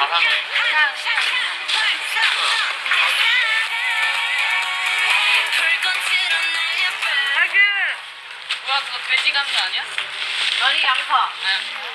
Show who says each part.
Speaker 1: 가사는.
Speaker 2: 뭐야, 그거 돼지 감자 아니야?
Speaker 3: 아니, 양파.
Speaker 2: 아,